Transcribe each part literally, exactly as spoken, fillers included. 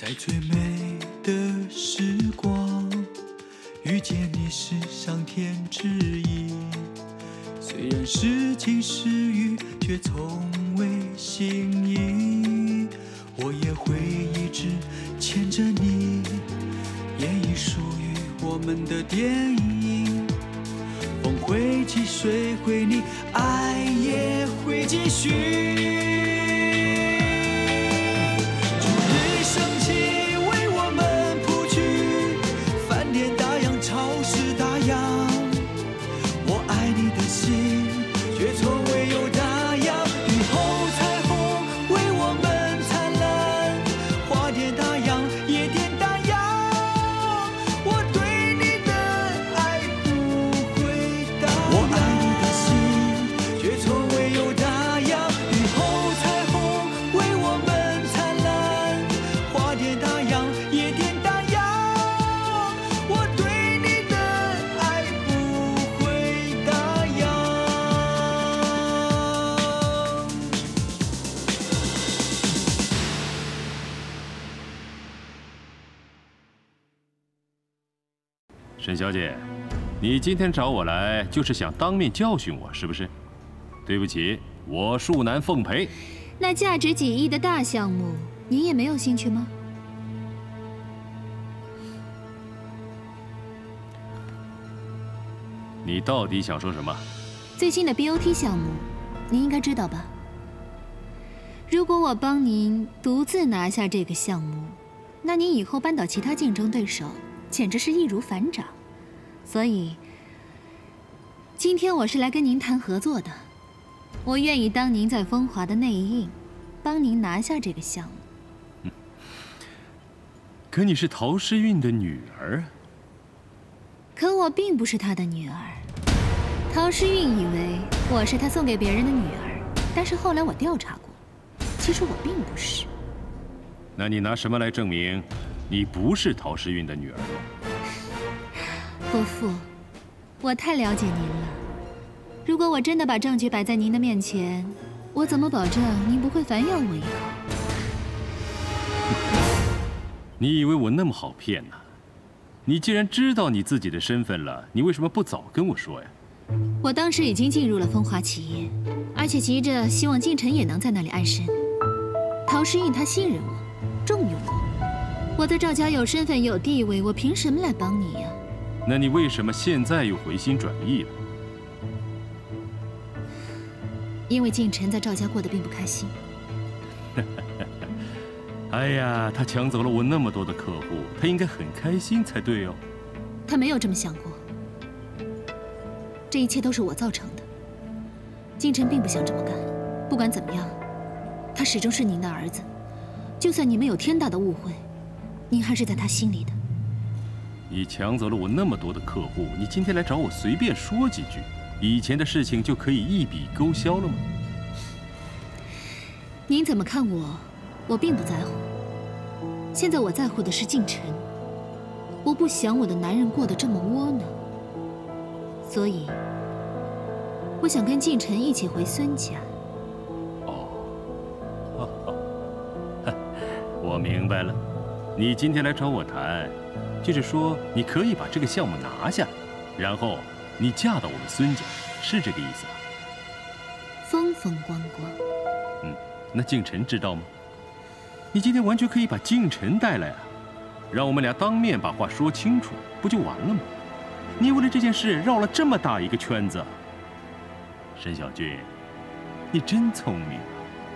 在最美的时光，遇见你是上天之意。虽然是晴是雨，却从未心仪。我也会一直牵着你，演绎属于我们的电影。风会起，水会逆，爱也会继续。主日升起，为我们谱曲，翻天大洋，潮湿大洋。我爱你的心，却从未有打烊。雨后彩虹为我们灿烂，花点大洋，叶点大洋。我对你的爱不会打烊。我爱你的心，却从未有打烊。雨后彩虹为我们灿烂，花点大洋，叶点大洋。我对你的爱不会打烊。 沈小姐，你今天找我来就是想当面教训我，是不是？对不起，我恕难奉陪。 那价值几亿的大项目，您也没有兴趣吗？ 你到底想说什么？ 最新的 B O T 项目，您应该知道吧？如果我帮您独自拿下这个项目，那您以后扳倒其他竞争对手，简直是易如反掌。所以，今天我是来跟您谈合作的。我愿意当您在风华的内应，帮您拿下这个项目。 嗯、可你是陶诗韵的女儿。 可我并不是她的女儿。陶诗韵以为我是她送给别人的女儿，但是后来我调查过，其实我并不是。 那你拿什么来证明你不是陶诗韵的女儿呢？ 伯父，我太了解您了。如果我真的把证据摆在您的面前，我怎么保证您不会反咬我一口？ 你以为我那么好骗呢？你既然知道你自己的身份了，你为什么不早跟我说呀？ 我当时已经进入了风华企业，而且急着希望晋晨也能在那里安身。陶诗韵她信任我，重用我。我在赵家有身份有地位，我凭什么来帮你呀？ 那你为什么现在又回心转意了？ 因为晋晨在赵家过得并不开心。 哎呀，他抢走了我那么多的客户，他应该很开心才对哦。 他没有这么想过。这一切都是我造成的。晋晨并不想这么干。不管怎么样，他始终是您的儿子。就算你们有天大的误会，您还是在他心里的。 你抢走了我那么多的客户，你今天来找我随便说几句，以前的事情就可以一笔勾销了吗？ 您怎么看我，我并不在乎。现在我在乎的是晋晨，我不想我的男人过得这么窝囊，所以我想跟晋晨一起回孙家。 哦，我明白了，你今天来找我谈，就是说你可以把这个项目拿下，然后你嫁到我们孙家，是这个意思吧？ 风风光光。 嗯，那晋晨知道吗？你今天完全可以把晋晨带来啊，让我们俩当面把话说清楚，不就完了吗？你为了这件事绕了这么大一个圈子，沈小俊，你真聪明啊！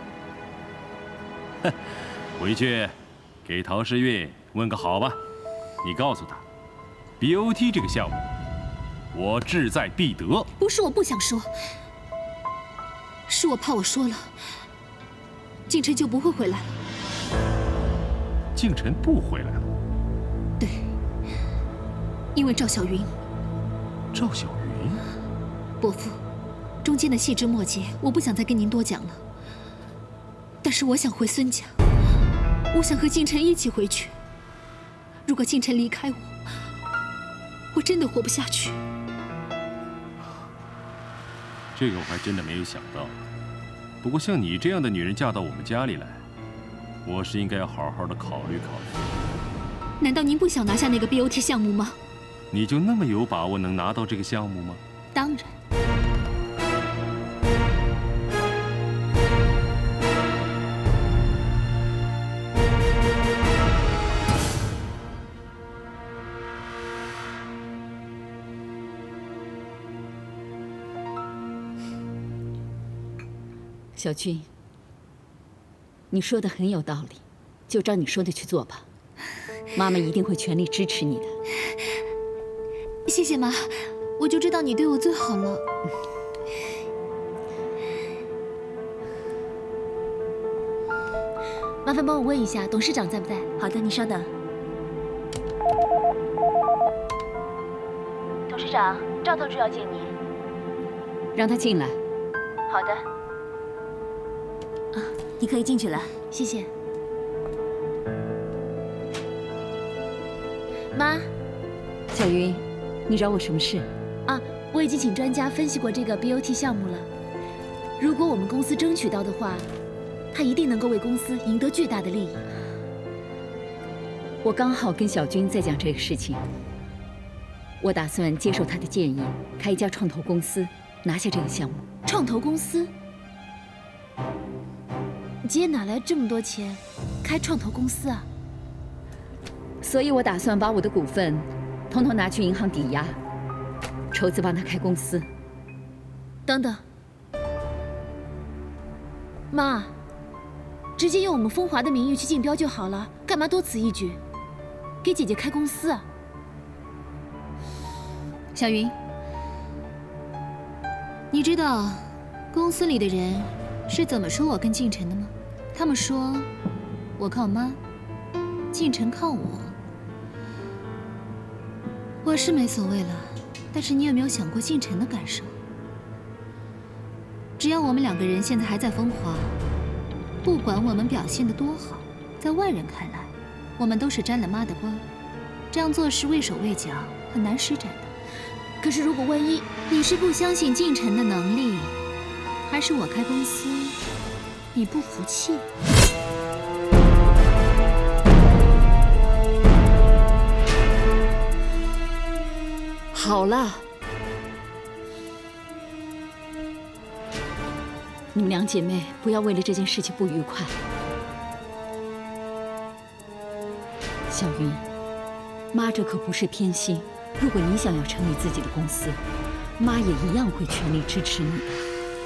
哼，回去给陶诗韵问个好吧，你告诉他 ，B O T 这个项目，我志在必得。 不是我不想说，是我怕我说了，晋晨就不会回来了。 晋晨不回来了？ 对，因为赵小云。 赵小云？ 伯父，中间的细枝末节，我不想再跟您多讲了。但是我想回孙家，我想和晋晨一起回去。如果晋晨离开我，我真的活不下去。 这个我还真的没有想到。不过像你这样的女人嫁到我们家里来， 我是应该要好好的考虑考虑。 难道您不想拿下那个 B O T 项目吗？ 你就那么有把握能拿到这个项目吗？ 当然。 小军，你说的很有道理，就照你说的去做吧。妈妈一定会全力支持你的。 谢谢妈，我就知道你对我最好了。麻烦帮我问一下董事长在不在？ 好的，你稍等。 董事长，赵特助要见你。 让他进来。 好的。 啊，你可以进去了， 谢谢。妈， 小云，你找我什么事？ 啊，我已经请专家分析过这个 B O T 项目了。如果我们公司争取到的话，它一定能够为公司赢得巨大的利益。 我刚好跟小军在讲这个事情，我打算接受他的建议，开一家创投公司，拿下这个项目。 创投公司？姐哪来这么多钱，开创投公司啊？ 所以我打算把我的股份，统统拿去银行抵押，筹资帮他开公司。 等等，妈，直接用我们风华的名誉去竞标就好了，干嘛多此一举？给姐姐开公司啊？小云，你知道公司里的人是怎么说我跟晋晨的吗？他们说我靠妈，晋晨靠我。我是没所谓了，但是你有没有想过晋晨的感受？只要我们两个人现在还在风华，不管我们表现得多好，在外人看来，我们都是沾了妈的光，这样做事畏手畏脚，很难施展的。可是如果万一你是不相信晋晨的能力，还是我开公司，你不服气？ 好了，你们两姐妹不要为了这件事情不愉快。小云，妈这可不是偏心，如果你想要成立自己的公司，妈也一样会全力支持你的。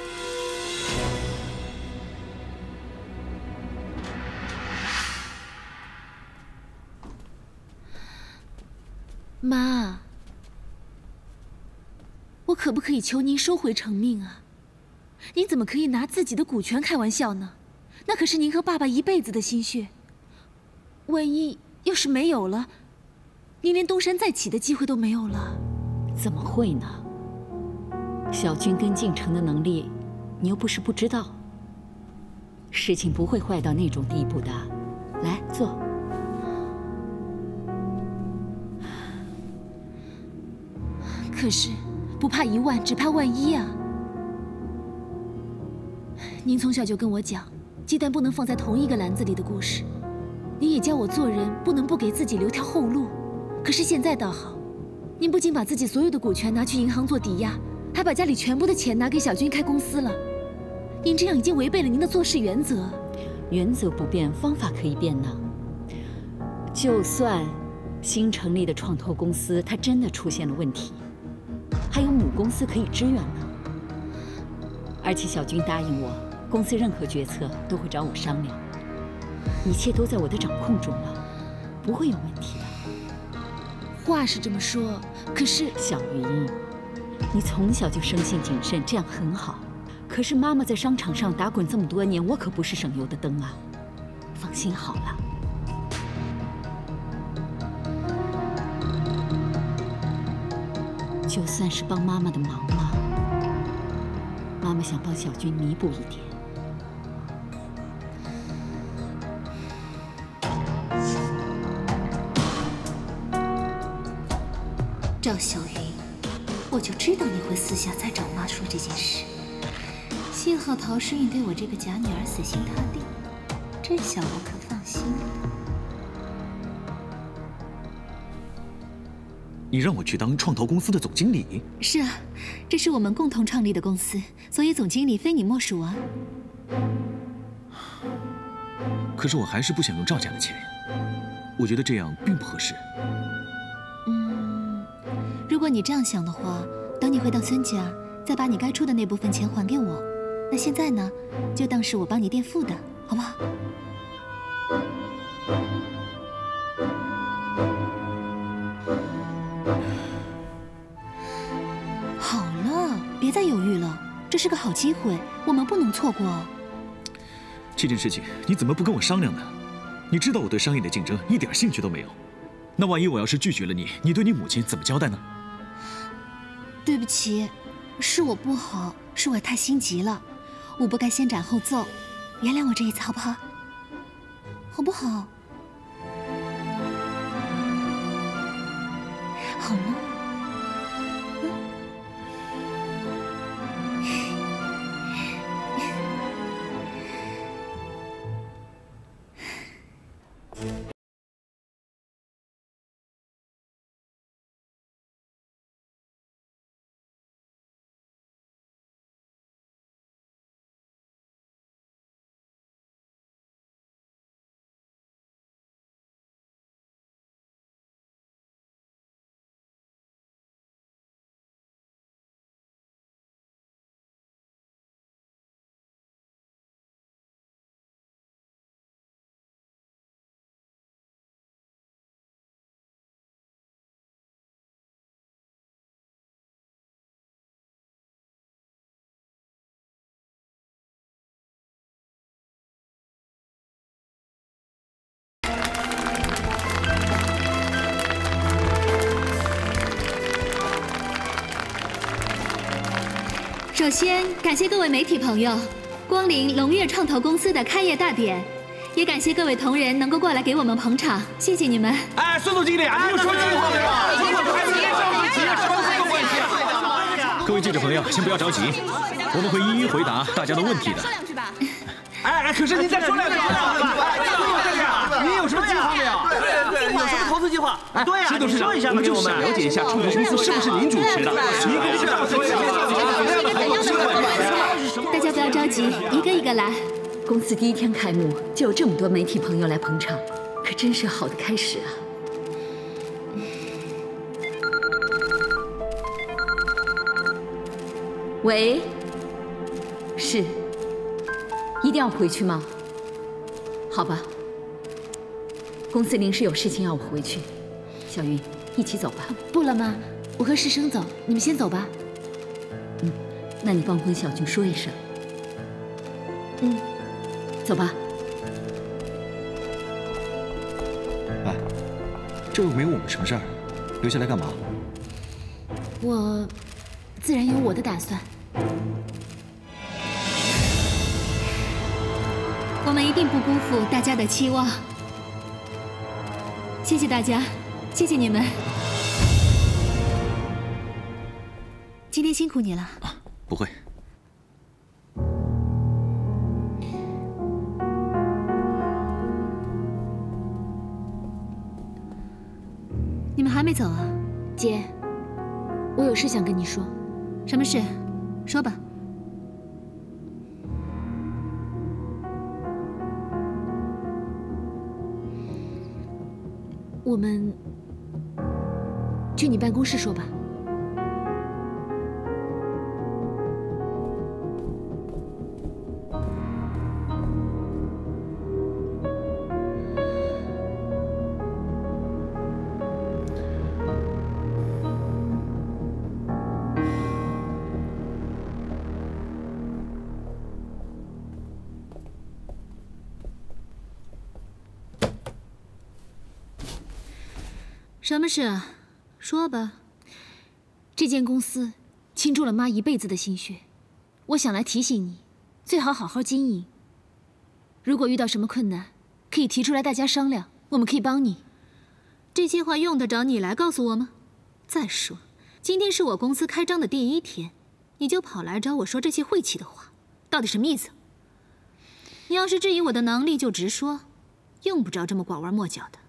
妈，我可不可以求您收回成命啊？您怎么可以拿自己的股权开玩笑呢？那可是您和爸爸一辈子的心血。万一要是没有了，您连东山再起的机会都没有了。 怎么会呢？小军跟晋城的能力，你又不是不知道。事情不会坏到那种地步的。来，坐。 可是，不怕一万，只怕万一啊！您从小就跟我讲，鸡蛋不能放在同一个篮子里的故事。您也教我做人不能不给自己留条后路。可是现在倒好，您不仅把自己所有的股权拿去银行做抵押，还把家里全部的钱拿给小军开公司了。您这样已经违背了您的做事原则。 原则不变，方法可以变呢。就算新成立的创投公司它真的出现了问题，还有母公司可以支援呢。而且小军答应我，公司任何决策都会找我商量，一切都在我的掌控中了，不会有问题的。 话是这么说，可是小云，你从小就生性谨慎，这样很好。可是妈妈在商场上打滚这么多年，我可不是省油的灯啊。放心好了。就算是帮妈妈的忙嘛，妈妈想帮小军弥补一点。 赵小云，我就知道你会私下再找妈说这件事。幸好陶诗韵对我这个假女儿死心塌地，这下我可放心。 你让我去当创投公司的总经理？ 是啊，这是我们共同创立的公司，所以总经理非你莫属啊。 可是我还是不想用赵家的钱，我觉得这样并不合适。 嗯，如果你这样想的话，等你回到孙家，再把你该出的那部分钱还给我。那现在呢，就当是我帮你垫付的，好不好？好了，别再犹豫了，这是个好机会，我们不能错过。 这件事情你怎么不跟我商量呢？你知道我对商业的竞争一点兴趣都没有，那万一我要是拒绝了你，你对你母亲怎么交代呢？ 对不起，是我不好，是我太心急了，我不该先斩后奏，原谅我这一次好不好？好不好？好了。首先，感谢各位媒体朋友光临龙跃创投公司的开业大典，也感谢各位同仁能够过来给我们捧场，谢谢你们。 哎，孙总经理啊，你又说计划对吧？计划还是企业企业双方的关系。 各位记者朋友，先不要着急，我们会一一回答大家的问题的。 说两句吧。 哎哎，可是您再说两句吧。您有什么计划没有？对对，有什么投资计划？对呀，石董事长，我们就是想了解一下创投公司是不是您主持的？您公司的所有大家不要着急，一个一个来。 公司第一天开幕就有这么多媒体朋友来捧场，可真是好的开始啊！喂，是，一定要回去吗？好吧，公司临时有事情要我回去。小云，一起走吧。 不了吗？我和师生走，你们先走吧。 嗯，那你帮我跟小军说一声。 嗯， 走吧。 哎，这又没我们什么事儿，留下来干嘛？ 我自然有我的打算。我们一定不辜负大家的期望。谢谢大家，谢谢你们。今天辛苦你了。 啊，不会。 你们还没走啊？姐，我有事想跟你说。什么事？说吧。我们去你办公室说吧。什么事啊？说吧。这间公司倾注了妈一辈子的心血，我想来提醒你，最好好好经营。如果遇到什么困难，可以提出来，大家商量，我们可以帮你。这些话用得着你来告诉我吗？再说，今天是我公司开张的第一天，你就跑来找我说这些晦气的话，到底什么意思？你要是质疑我的能力，就直说。 用不着这么拐弯抹角的。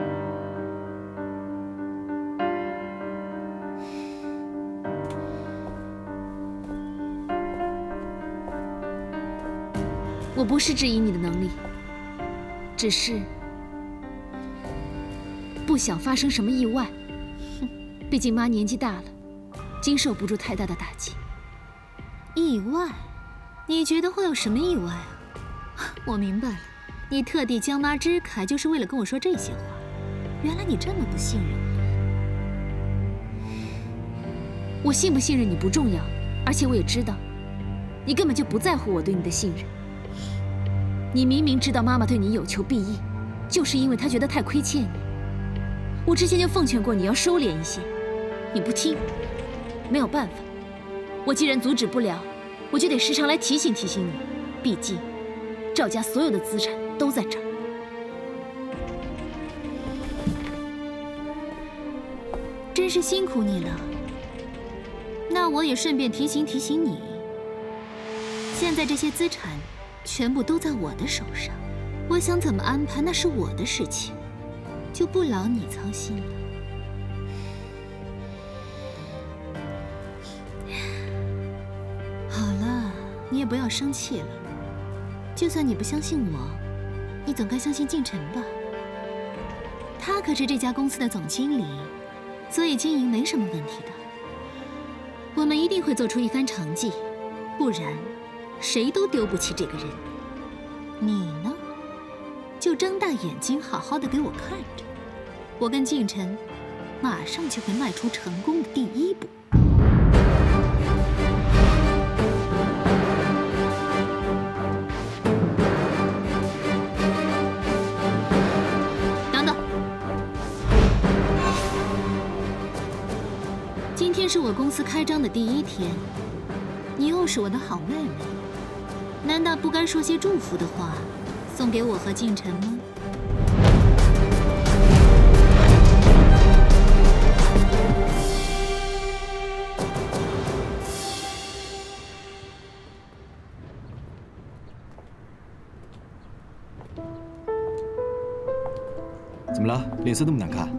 我不是质疑你的能力，只是不想发生什么意外。哼，毕竟妈年纪大了，经受不住太大的打击。意外？你觉得会有什么意外啊？我明白了，你特地将妈支开，就是为了跟我说这些话。原来你这么不信任我。我信不信任你不重要，而且我也知道，你根本就不在乎我对你的信任。你明明知道妈妈对你有求必应，就是因为她觉得太亏欠你。我之前就奉劝过你要收敛一些，你不听，没有办法。我既然阻止不了，我就得时常来提醒提醒你。毕竟，赵家所有的资产都在这儿。真是辛苦你了。那我也顺便提醒提醒你，现在这些资产全部都在我的手上，我想怎么安排那是我的事情，就不劳你操心了。好了，你也不要生气了。就算你不相信我，你总该相信晋晨吧？他可是这家公司的总经理，所以经营没什么问题的。我们一定会做出一番成绩，不然谁都丢不起这个人。你呢，就睁大眼睛好好的给我看着，我跟晋晨马上就会迈出成功的第一步。等等，今天是我公司开张的第一天，你又是我的好妹妹，难道不该说些祝福的话送给我和晋晨吗？ 怎么了？脸色那么难看？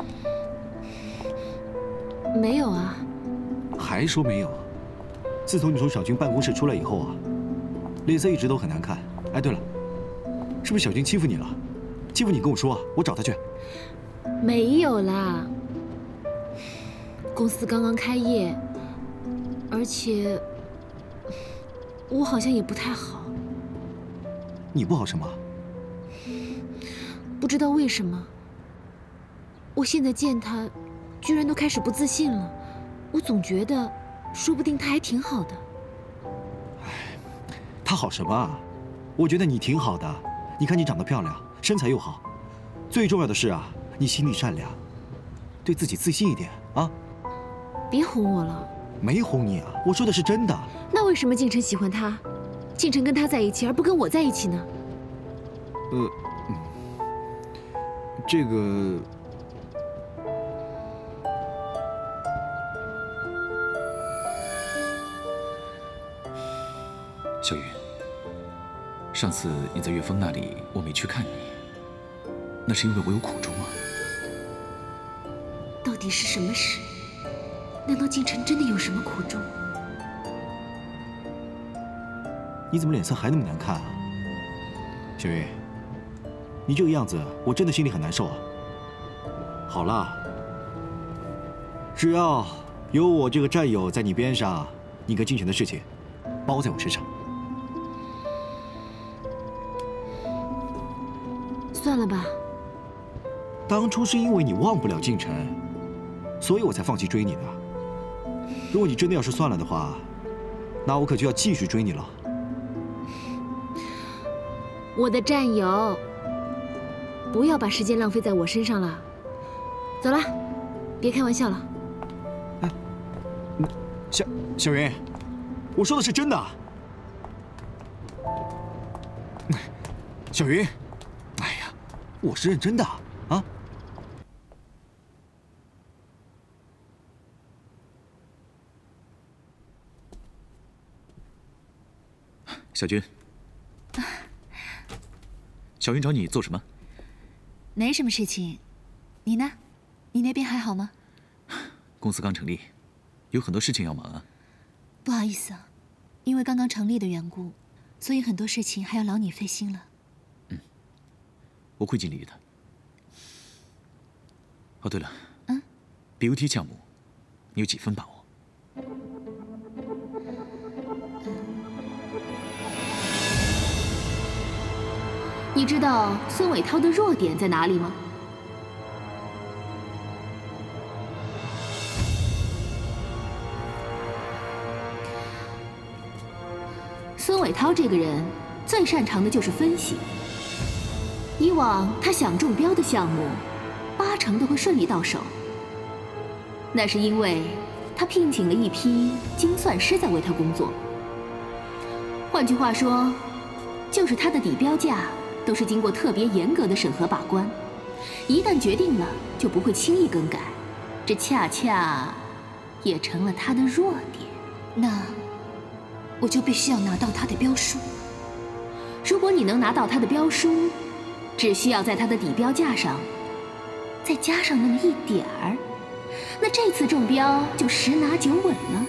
没有啊。 还说没有？自从你从小军办公室出来以后啊，脸色一直都很难看。哎，对了，是不是小军欺负你了？欺负你跟我说啊，我找他去。 没有啦，公司刚刚开业，而且我好像也不太好。 你不好什么？ 不知道为什么，我现在见他，居然都开始不自信了。我总觉得，说不定他还挺好的。 哎，他好什么啊？我觉得你挺好的。你看你长得漂亮，身材又好，最重要的是啊，你心地善良，对自己自信一点啊。 别哄我了。 没哄你啊，我说的是真的。 那为什么晋晨喜欢他？晋晨跟他在一起，而不跟我在一起呢？ 呃。这个， 小云，上次你在岳峰那里，我没去看你，那是因为我有苦衷啊。 到底是什么事？难道晋晨真的有什么苦衷？ 你怎么脸色还那么难看啊，小云？你这个样子，我真的心里很难受啊。好了，只要有我这个战友在你边上，你跟晋晨的事情包在我身上。 算了吧。 当初是因为你忘不了晋晨，所以我才放弃追你的。如果你真的要是算了的话，那我可就要继续追你了。 我的战友。不要把时间浪费在我身上了。走了，别开玩笑了。 哎，小小云，我说的是真的。小云，哎呀，我是认真的啊。 小军，小云找你做什么？ 没什么事情。你呢？你那边还好吗？ 公司刚成立，有很多事情要忙啊。 不好意思啊，因为刚刚成立的缘故，所以很多事情还要劳你费心了。 嗯，我会尽力的。哦，对了， 嗯 ，B U T 项目，你有几分把握？ 你知道孙伟涛的弱点在哪里吗？孙伟涛这个人最擅长的就是分析。以往他想中标的项目，八成都会顺利到手。那是因为他聘请了一批精算师在为他工作。换句话说，就是他的底标价 都是经过特别严格的审核把关，一旦决定了就不会轻易更改，这恰恰也成了他的弱点。那我就必须要拿到他的标书。如果你能拿到他的标书，只需要在他的底标价上再加上那么一点儿，那这次中标就十拿九稳了。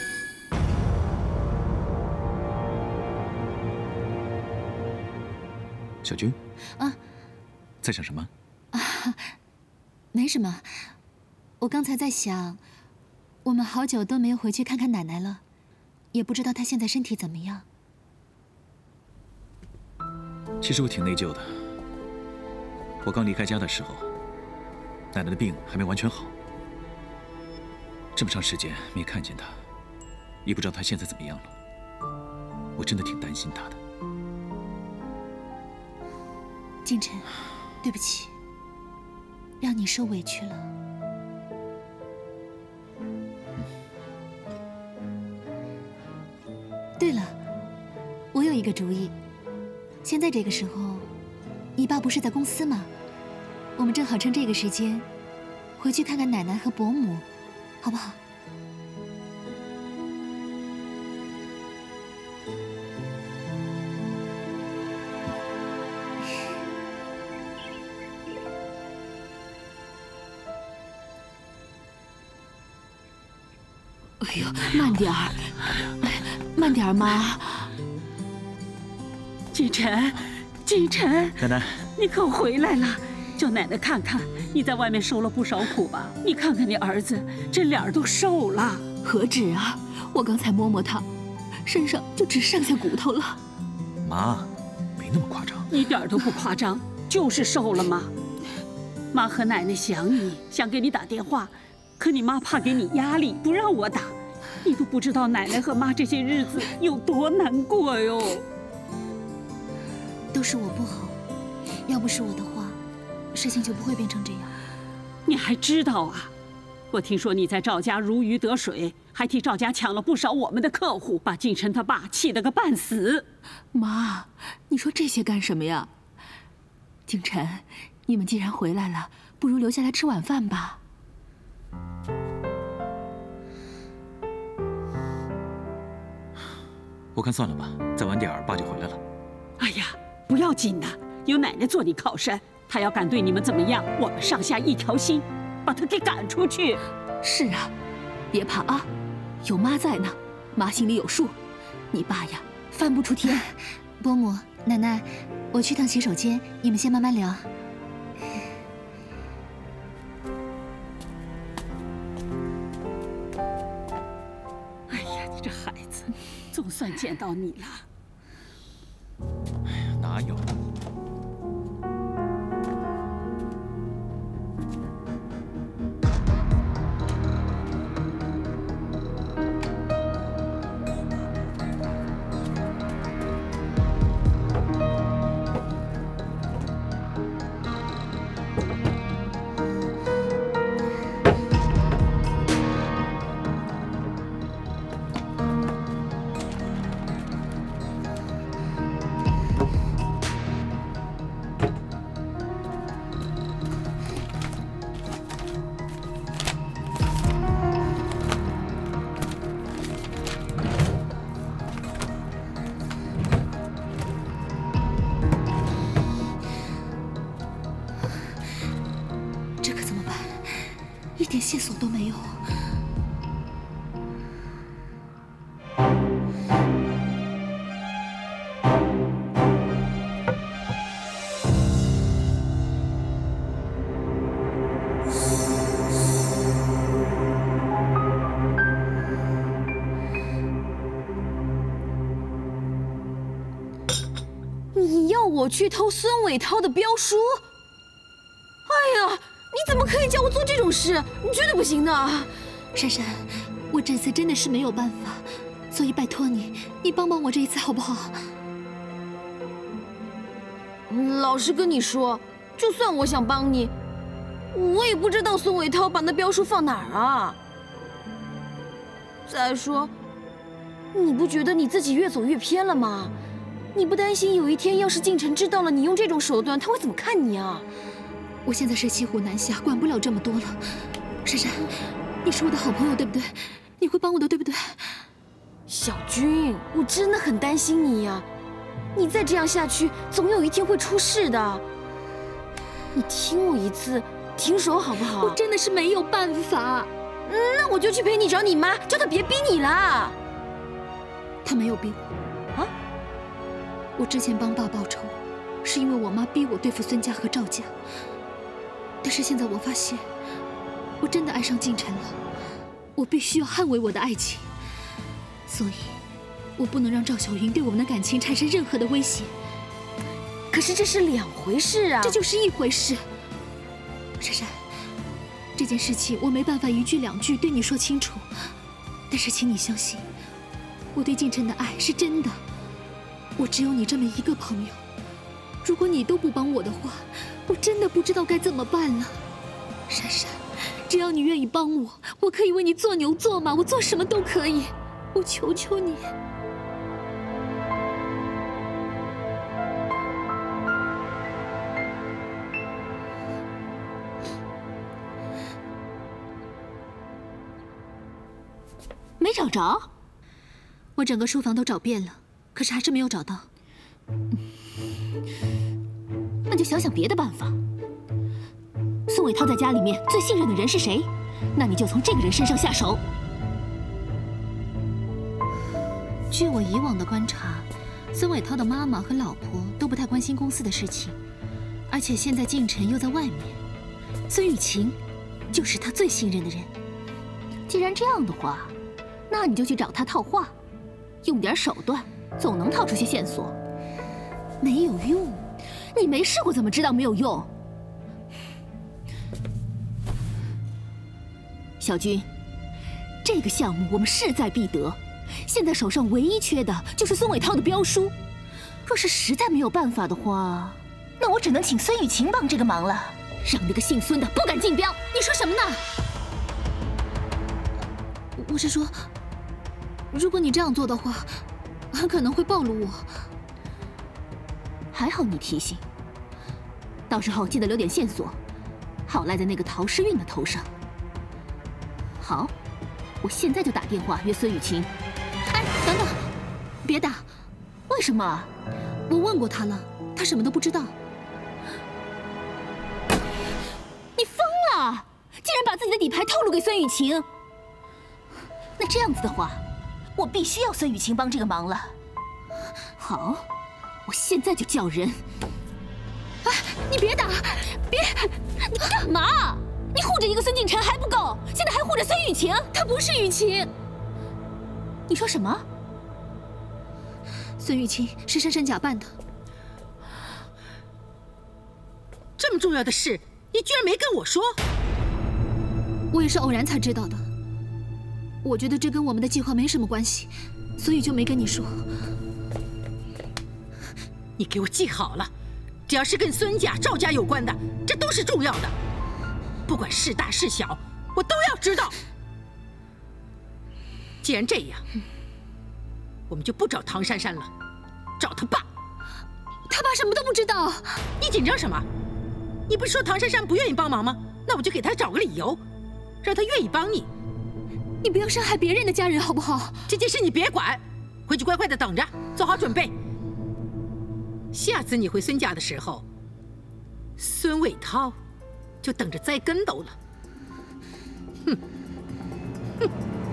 小军， 啊， 在想什么？ 啊，没什么。我刚才在想，我们好久都没有回去看看奶奶了，也不知道她现在身体怎么样。 其实我挺内疚的。我刚离开家的时候，奶奶的病还没完全好，这么长时间没看见她，也不知道她现在怎么样了。我真的挺担心她的。 敬晨，对不起，让你受委屈了。对了，我有一个主意。现在这个时候，你爸不是在公司吗？我们正好趁这个时间，回去看看奶奶和伯母，好不好？ 哎呦，慢点儿，慢点儿，妈。 金晨，金晨， 奶奶， 你可回来了，叫奶奶看看，你在外面受了不少苦吧？你看看你儿子，这脸儿都瘦了。 何止啊！我刚才摸摸他，身上就只剩下骨头了。 妈，没那么夸张。 一点都不夸张，就是瘦了嘛。妈和奶奶想你，想给你打电话。 可你妈怕给你压力，不让我打，你都不知道奶奶和妈这些日子有多难过哟。 都是我不好，要不是我的话，事情就不会变成这样。 你还知道啊？我听说你在赵家如鱼得水，还替赵家抢了不少我们的客户，把敬晨他爸气得个半死。 妈，你说这些干什么呀？敬晨，你们既然回来了，不如留下来吃晚饭吧。 我看算了吧，再晚点儿爸就回来了。 哎呀，不要紧的，有奶奶做你靠山，她要敢对你们怎么样，我们上下一条心，把她给赶出去。 是啊，别怕啊，有妈在呢，妈心里有数。你爸呀，翻不出天。伯母、奶奶，我去趟洗手间，你们先慢慢聊。 总算见到你了。 哎呀，哪有？ 一点线索都没有。 你要我去偷孙伟涛的标书？哎呀！ 你怎么可以叫我做这种事？你绝对不行的！ 珊珊，我这次真的是没有办法，所以拜托你，你帮帮我这一次好不好？ 老实跟你说，就算我想帮你，我也不知道孙伟涛把那标书放哪儿啊。再说，你不觉得你自己越走越偏了吗？你不担心有一天要是晋城知道了你用这种手段，他会怎么看你啊？ 我现在是骑虎难下，管不了这么多了。珊珊，你是我的好朋友，对不对？你会帮我的，对不对？ 小军，我真的很担心你呀！你再这样下去，总有一天会出事的。你听我一次，停手好不好？ 我真的是没有办法。 嗯，那我就去陪你找你妈，叫她别逼你啦。 她没有逼我。啊？我之前帮爸报仇，是因为我妈逼我对付孙家和赵家。 但是现在我发现，我真的爱上晋城了，我必须要捍卫我的爱情，所以，我不能让赵小云对我们的感情产生任何的威胁。 可是这是两回事啊！ 这就是一回事。珊珊，这件事情我没办法一句两句对你说清楚，但是请你相信，我对晋城的爱是真的。我只有你这么一个朋友，如果你都不帮我的话。 我真的不知道该怎么办了，珊珊，只要你愿意帮我，我可以为你做牛做马，我做什么都可以，我求求你。 没找着， 我整个书房都找遍了，可是还是没有找到。 那就想想别的办法。孙伟涛在家里面最信任的人是谁？那你就从这个人身上下手。 据我以往的观察，孙伟涛的妈妈和老婆都不太关心公司的事情，而且现在晋城又在外面，孙雨晴就是他最信任的人。 既然这样的话，那你就去找他套话，用点手段，总能套出些线索。 没有用。 你没试过怎么知道没有用？小军，这个项目我们势在必得，现在手上唯一缺的就是孙伟涛的标书。若是实在没有办法的话，那我只能请孙雨晴帮这个忙了，让那个姓孙的不敢竞标。 你说什么呢？我是说，如果你这样做的话，很可能会暴露我。 还好你提醒，到时候记得留点线索，好赖在那个陶诗韵的头上。好，我现在就打电话约孙雨晴。 哎，等等，别打！ 为什么？ 我问过他了，他什么都不知道。 你疯了！竟然把自己的底牌透露给孙雨晴。那这样子的话，我必须要孙雨晴帮这个忙了。好。 我现在就叫人！ 哎，你别打，别！ 你干嘛？你护着一个孙晋城还不够，现在还护着孙雨晴。 她不是雨晴。 你说什么？ 孙雨晴是珊珊假扮的。 这么重要的事，你居然没跟我说？ 我也是偶然才知道的。我觉得这跟我们的计划没什么关系，所以就没跟你说。 你给我记好了，只要是跟孙家、赵家有关的，这都是重要的，不管是大是小，我都要知道。既然这样，我们就不找唐珊珊了，找他爸。 他爸什么都不知道。 你紧张什么？你不是说唐珊珊不愿意帮忙吗？那我就给他找个理由，让他愿意帮你。 你不要伤害别人的家人好不好？ 这件事你别管，回去乖乖的等着，做好准备。 下次你回孙家的时候，孙伟涛就等着栽跟斗了。 哼，哼。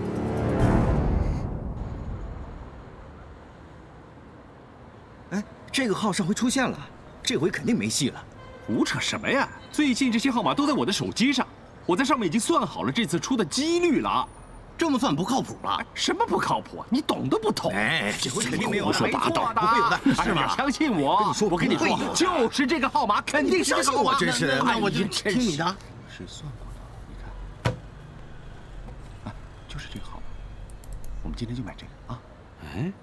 哎，这个号上回出现了，这回肯定没戏了。 胡扯什么呀？最近这些号码都在我的手机上，我在上面已经算好了这次出的几率了。 这么算不靠谱吧？ 什么不靠谱？你懂都不懂。 哎，这回肯定没有胡说八道， 不会有的，是吗？ 相信我，我跟你说，就是这个号码，肯定是这个号码。 我真是，那我就听你的。 是算过的，你看，啊，就是这个号码。我们今天就买这个啊。哎。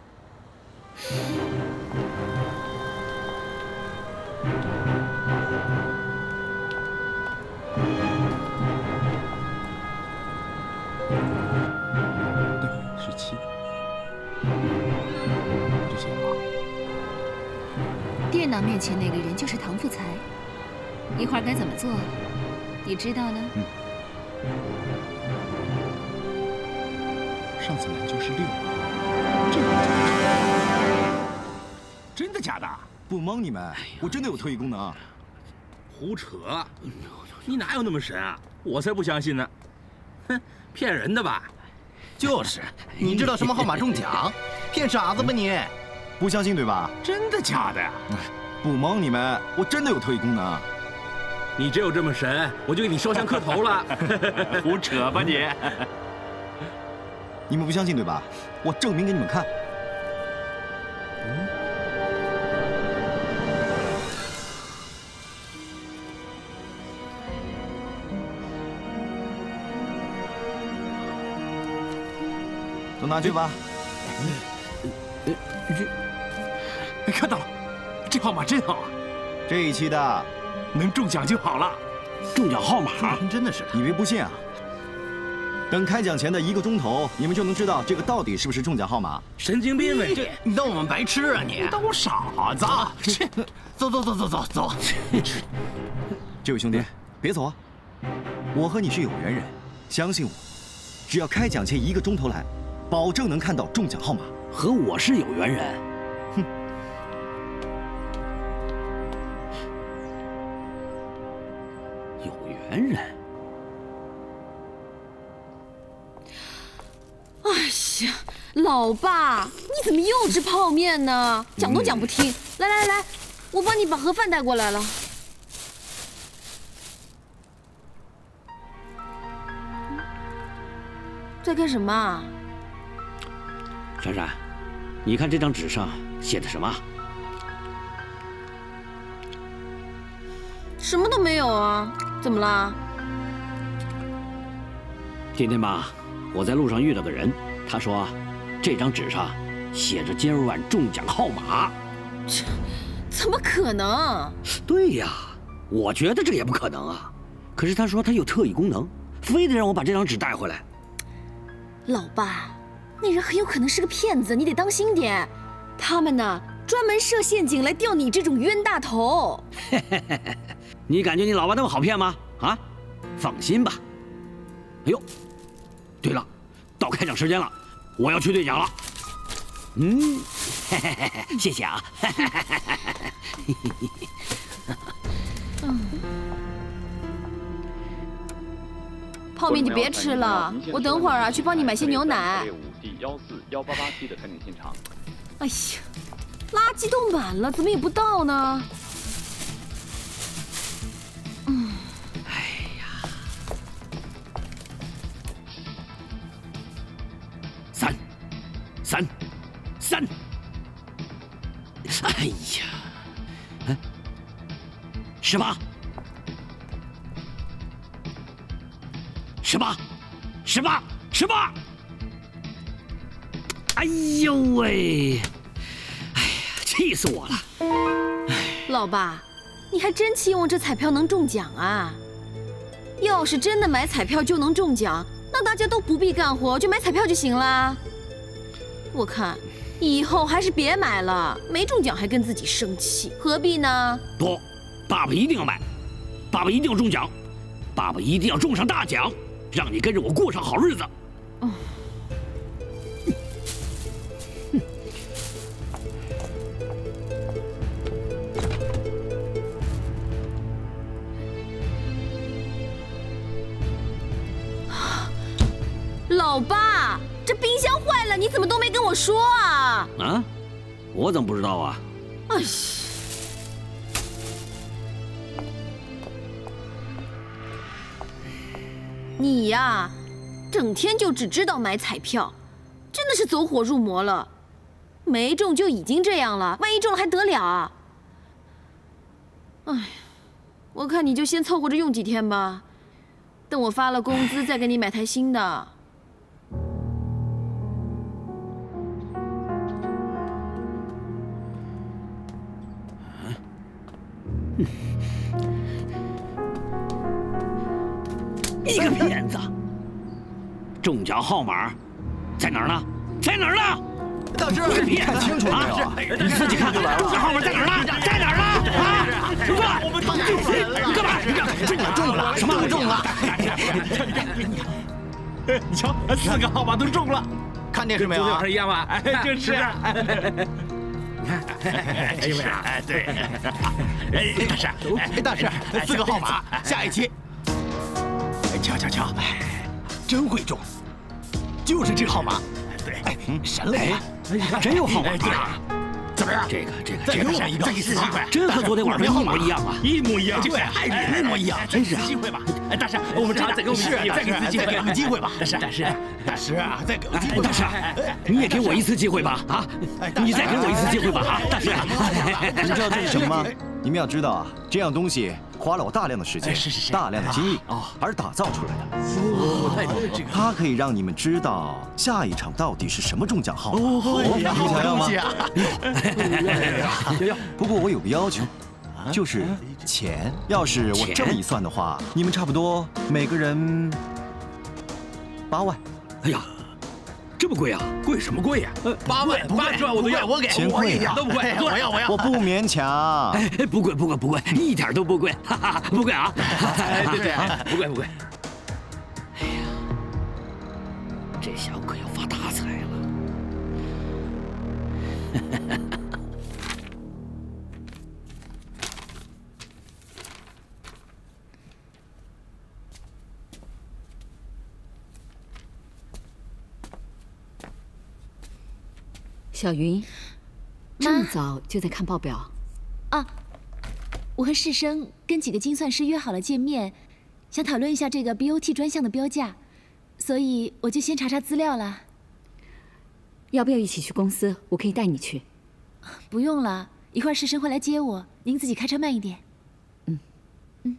对，是七，就写了。 电脑面前那个人就是唐富才，一会儿该怎么做，你知道了？ 嗯。上次篮球是六，这个真的假的？ 不蒙你们，我真的有特异功能。 胡扯！你哪有那么神啊？我才不相信呢！哼，骗人的吧？ 就是，你知道什么号码中奖？骗傻子吧你！ 不相信对吧？ 真的假的呀？ 不蒙你们，我真的有特异功能。 你真有这么神，我就给你烧香磕头了。 胡扯吧你！ 你们不相信对吧？我证明给你们看。嗯。 都拿去吧。 这看到了，这号码真好啊！ 这一期的能中奖就好了。 中奖号码真的是， 以为不信啊？等开奖前的一个钟头，你们就能知道这个到底是不是中奖号码。 神经病呗！ 这你当我们白痴啊你？ 当我傻子？ 切！走走走走走走。 这位兄弟，别走啊！我和你是有缘人，相信我，只要开奖前一个钟头来。 保证能看到中奖号码。 和我是有缘人， 哼！ 有缘人。 哎呀，老爸，你怎么又吃泡面呢？讲都讲不听。来来来，我帮你把盒饭带过来了。在干什么？ 珊珊，你看这张纸上写的什么？ 什么都没有啊！怎么了？ 今天吧，我在路上遇到个人，他说，这张纸上写着今儿晚中奖号码。 这怎么可能？ 对呀，我觉得这也不可能啊。可是他说他有特异功能，非得让我把这张纸带回来。 老爸。 那人很有可能是个骗子，你得当心点。他们呢，专门设陷阱来钓你这种冤大头。 你感觉你老爸那么好骗吗？啊，放心吧。哎呦，对了，到开奖时间了，我要去兑奖了。嗯，谢谢啊。 嗯。泡面你别吃了，我等会儿啊去帮你买些牛奶。 幺四幺八八七的开庭现场。 哎呀，垃圾都满了，怎么也不到呢？嗯， 哎呀，三，三，三。哎呀，嗯，十八，十八，十八，十八。 哎呦喂！哎呀，气死我了！ 老爸，你还真期望这彩票能中奖啊？要是真的买彩票就能中奖，那大家都不必干活，就买彩票就行了。我看以后还是别买了，没中奖还跟自己生气，何必呢？ 不，爸爸一定要买，爸爸一定要中奖，爸爸一定要中上大奖，让你跟着我过上好日子。嗯。 哎老爸，这冰箱坏了，你怎么都没跟我说啊？ 啊？我怎么不知道啊？ 哎呀！你呀，整天就只知道买彩票，真的是走火入魔了。没中就已经这样了，万一中了还得了啊？哎，我看你就先凑合着用几天吧，等我发了工资再给你买台新的。 你个骗子！中奖号码在哪儿呢？在哪儿呢？ 大师， 你个骗子！ 看清楚了没有？ 你自己看就来了。中奖号码在哪儿呢？在哪儿呢？啊！说，你干嘛？中了，中了！什么中了？ 你瞧，四个号码都中了。 看电视没有？ 昨天晚上一样吧？哎，就是。 你看，哎呦呀，哎对，哎大师，哎大师，四个号码，下一期。瞧瞧瞧，哎，真会中，就是这号码。对，哎，神了呀！ 真有号码。 对，怎么样？ 这个这个再给我一个， 再一次机会， 真和昨天晚上一模一样啊！ 一模一样， 对，一模一样， 真是机会吧？哎，大师，我们这再给我们机会，再给我们机会，再给我们机会吧！大师，大师，大师啊，再给我机会！ 大师，你也给我一次机会吧！啊，你再给我一次机会吧！啊，大师， 你知道这是什么吗？你们要知道啊，这样东西花了我大量的时间， 是是是， 大量的精力而打造出来的。 哦，太多了，这个它可以让你们知道下一场到底是什么中奖号码。 哦， 你想要吗？ 有有。 不过我有个要求，就是钱。要是我这么一算的话，你们差不多每个人八万。 哎呀！这么贵啊？ 贵什么贵呀？八万，八十万我都要，我给， 我一点都不贵，我要，我要， 我不勉强。 哎，不贵，不贵，不贵，一点都不贵，哈哈，不贵啊！ 对对，不贵不贵。 哎呀，这下我可要发大财了。 小云，这么早就在看报表？ 啊，我和世生跟几个精算师约好了见面，想讨论一下这个 B O T 专项的标价，所以我就先查查资料了。 要不要一起去公司？我可以带你去。 不用了，一会儿世生会来接我，您自己开车慢一点。 嗯嗯。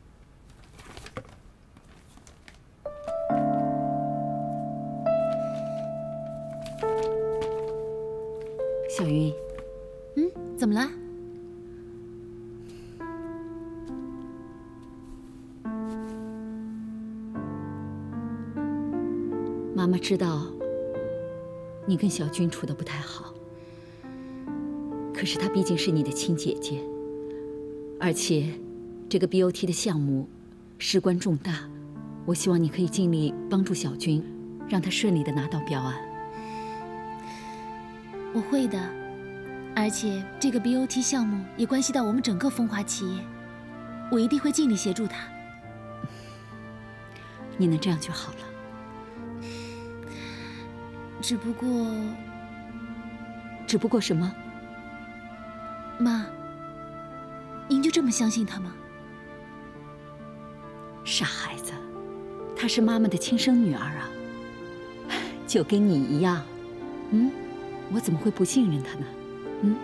小云， 嗯，怎么了？ 妈妈知道你跟小军处得不太好，可是她毕竟是你的亲姐姐，而且这个 B O T 的项目事关重大，我希望你可以尽力帮助小军，让他顺利的拿到标案。 我会的，而且这个 B O T 项目也关系到我们整个风华企业，我一定会尽力协助他。 你能这样就好了。 只不过， 只不过什么？ 妈，您就这么相信他吗？ 傻孩子，她是妈妈的亲生女儿啊，就跟你一样。嗯。我怎么会不信任他呢？嗯，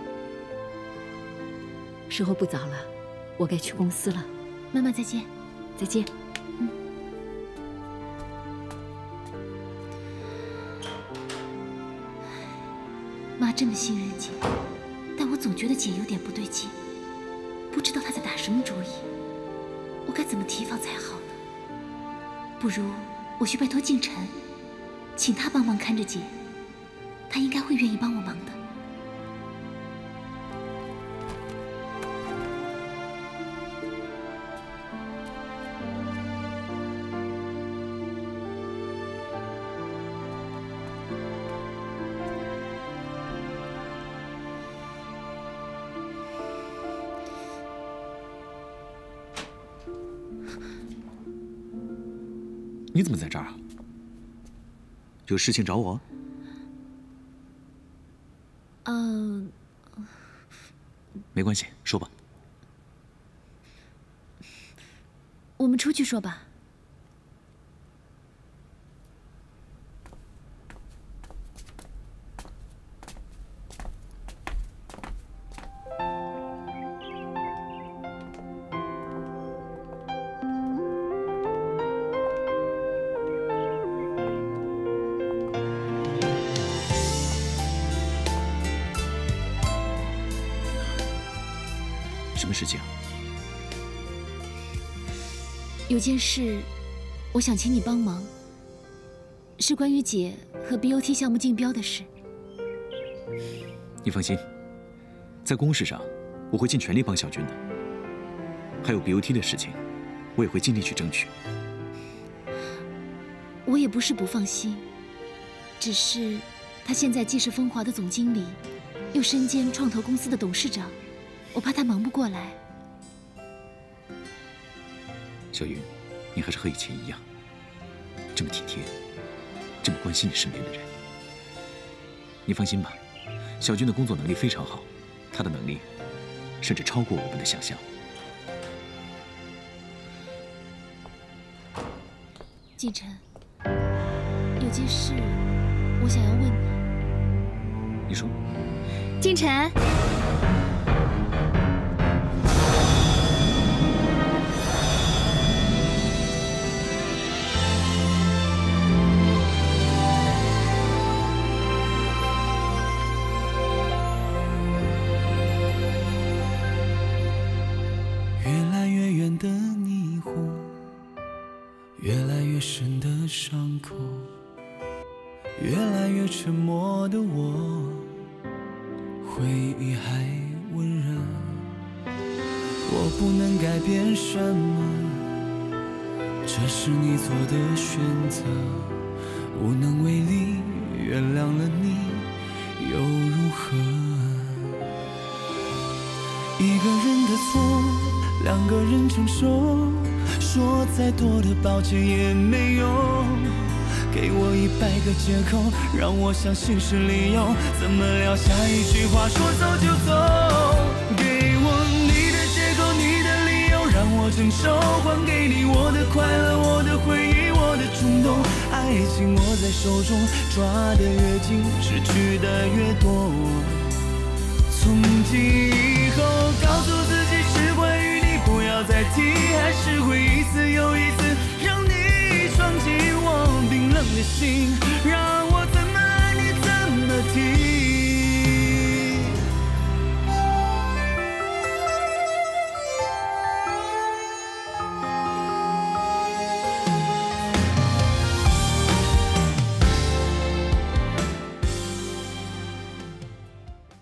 时候不早了，我该去公司了。 妈妈再见， 再见。 嗯。妈这么信任姐，但我总觉得姐有点不对劲，不知道她在打什么主意，我该怎么提防才好呢？不如我去拜托静晨，请他帮忙看着姐。他应该会愿意帮我忙的。 你怎么在这儿啊？ 有事情找我？ 嗯、 呃，没关系，说吧。 我们出去说吧。 什么事情啊？ 有件事，我想请你帮忙，是关于姐和 B O T 项目竞标的事。 你放心，在公事上，我会尽全力帮小军的。还有 B O T 的事情，我也会尽力去争取。 我也不是不放心，只是他现在既是风华的总经理，又身兼创投公司的董事长，我怕他忙不过来。 小云，你还是和以前一样，这么体贴，这么关心你身边的人。你放心吧，小军的工作能力非常好，他的能力甚至超过我们的想象。 季晨，有件事我想要问你。 你说。 季晨。 伤口，越来越沉默的我，回忆还温热。我不能改变什么，这是你做的选择，无能为力。原谅了你又如何？一个人的错，两个人承受。说再多的抱歉也没用，给我一百个借口，让我相信是理由。怎么聊下一句话，说走就走？给我你的借口，你的理由，让我承受。还给你我的快乐，我的回忆，我的冲动。爱情握在手中，抓得越紧，失去的越多。从今以后，告诉自己是关于你，不要再提，还是会一次又一次